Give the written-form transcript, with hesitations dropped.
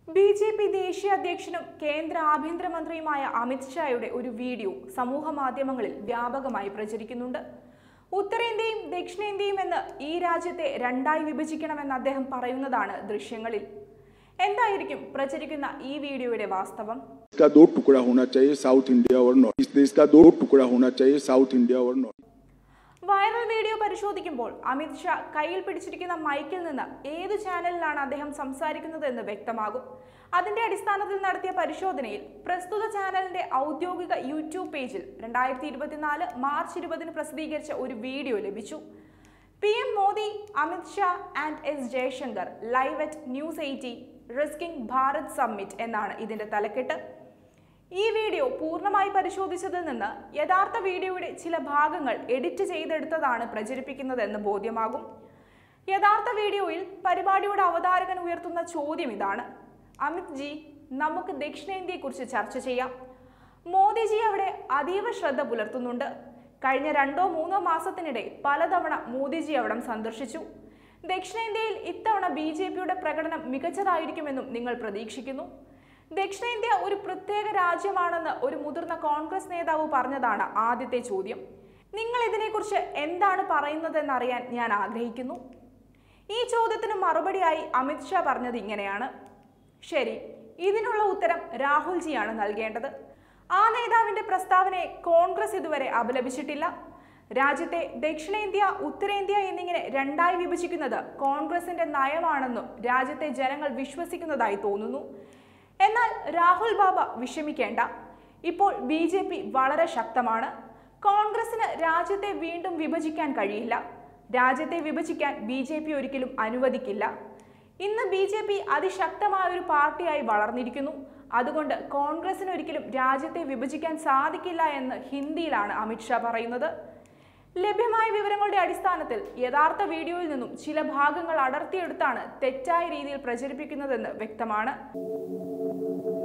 BJP ദേശീയ അധ്യക്ഷനും കേന്ദ്ര ആഭ്യന്തരമന്ത്രിയുമായ അമിത് ഷായുടെ ഒരു വീഡിയോ സമൂഹ മാധ്യമങ്ങളിൽ വ്യാപകമായി പ്രചരിക്കുന്നുണ്ട്. ഉത്തരേന്ത്യയും ദക്ഷിണേന്ത്യയും എന്ന് ഈ രാജ്യത്തെ രണ്ടായി വിഭജിക്കണമെന്ന് അദ്ദേഹം പറയുന്നതാണ് ദൃശ്യങ്ങളിൽ. എന്തായിരിക്കും പ്രചരിക്കുന്ന ഈ വീഡിയോയുടെ വാസ്തവം? इसका दो टुकड़ा होना चाहिए, साउथ इंडिया और नॉर्थ। इस देश का दो टुकड़ा होना चाहिए, साउथ इंडिया और नॉर्थ। വൈറൽ വീഡിയോ പരിശോധിക്കുമ്പോൾ അമിത് ഷാ കയ്യിൽ പിടിച്ചിരിക്കുന്ന മൈക്കിൽ നിന്ന് ഏത് ചാനലിലാണ് അദ്ദേഹം സംസാരിക്കുന്നത് എന്ന് വ്യക്തമാകും. അതിന്റെ അടിസ്ഥാനത്തിൽ നടത്തിയ പരിശോധനയിൽ പ്രസ്തുത ചാനലിന്റെ ഔദ്യോഗിക യൂട്യൂബ് പേജിൽ 2024 മാർച്ച് 20 പ്രസിദ്ധീകരിച്ച ഒരു വീഡിയോ ലഭിച്ചു. PM Modi, Amit Shah and S Jaishankar live at news 18 rising Bharat summit എന്നാണ് ഇതിന്റെ തലക്കെട്ട്. ഈ വീഡിയോ പൂർണ്ണമായി പരിശോധിച്ചതിൽ നിന്ന് യഥാർത്ഥ വീഡിയോയുടെ ചില ഭാഗങ്ങൾ എഡിറ്റ് ചെയ്തെടുത്തതാണ് പ്രചരിപ്പിക്കുന്നതെന്ന് ബോധ്യമാകും. യഥാർത്ഥ വീഡിയോയിൽ പരിപാടിയുടെ അവതാരകൻ ഉയർത്തുന്ന ചോദ്യം ഇതാണ്: അമിത് ജി, നമുക്ക് ദക്ഷിണേന്ത്യയെക്കുറിച്ച് ചർച്ച ചെയ്യാം. മോദിജി അവിടെ അതീവ ശ്രദ്ധ പുലർത്തുന്നുണ്ട്. കഴിഞ്ഞ 2-3 മാസത്തിനിടെ പലതവണ മോദിജി അവിടം സന്ദർശിച്ചു. ദക്ഷിണേന്ത്യയിൽ ഇത്തവണ BJPയുടെ പ്രകടനം മികച്ചതായിരിക്കുമെന്നും നിങ്ങൾ പ്രതീക്ഷിക്കുന്നു. ദക്ഷിണേന്ത്യ ഒരു പ്രത്യേക രാജ്യമാണെന്ന് ഒരു മുതിർന്ന കോൺഗ്രസ് നേതാവ് പറഞ്ഞതാണ് ആദ്യത്തെ ചോദ്യം. നിങ്ങൾ ഇതിനെക്കുറിച്ച് എന്താണ് പറയുന്നതെന്നറിയാൻ ഞാൻ ആഗ്രഹിക്കുന്നു. ഈ ചോദ്യത്തിന് മറുപടിയായി അമിത് ഷാ പറഞ്ഞത് ഇങ്ങനെയാണ്: ശരി, ഇതിനുള്ള ഉത്തരം രാഹുൽജിയാണ് നൽകേണ്ടത്. ആ നേതാവിന്റെ പ്രസ്താവനയെ കോൺഗ്രസ് ഇതുവരെ അപലപിച്ചിട്ടില്ല. രാജ്യത്തെ ദക്ഷിണേന്ത്യ, ഉത്തരേന്ത്യ എന്നിങ്ങനെ രണ്ടായി വിഭജിക്കുന്നത് കോൺഗ്രസിന്റെ നയമാണെന്നും രാജ്യത്തെ ജനങ്ങൾ വിശ്വസിക്കുന്നതായി തോന്നുന്നു. എന്നാൽ രാഹുൽ ബാബ വിഷമിക്കേണ്ട, ഇപ്പോൾ BJP വളരെ ശക്തമാണ്. കോൺഗ്രസിന് രാജ്യത്തെ വീണ്ടും വിഭജിക്കാൻ കഴിയില്ല. രാജ്യത്തെ വിഭജിക്കാൻ BJP ഒരിക്കലും അനുവദിക്കില്ല. ഇന്ന് BJP അതിശക്തമായ ഒരു പാർട്ടിയായി വളർന്നിരിക്കുന്നു. അതുകൊണ്ട് കോൺഗ്രസിന് ഒരിക്കലും രാജ്യത്തെ വിഭജിക്കാൻ സാധിക്കില്ല എന്ന് ഹിന്ദിയിലാണ് അമിത് ഷാ പറയുന്നത്. ലഭ്യമായ വിവരങ്ങളുടെ അടിസ്ഥാനത്തിൽ യഥാർത്ഥ വീഡിയോയിൽ നിന്നും ചില ഭാഗങ്ങൾ അടർത്തിയെടുത്താണ് തെറ്റായ രീതിയിൽ പ്രചരിപ്പിക്കുന്നതെന്ന് വ്യക്തമാണ്.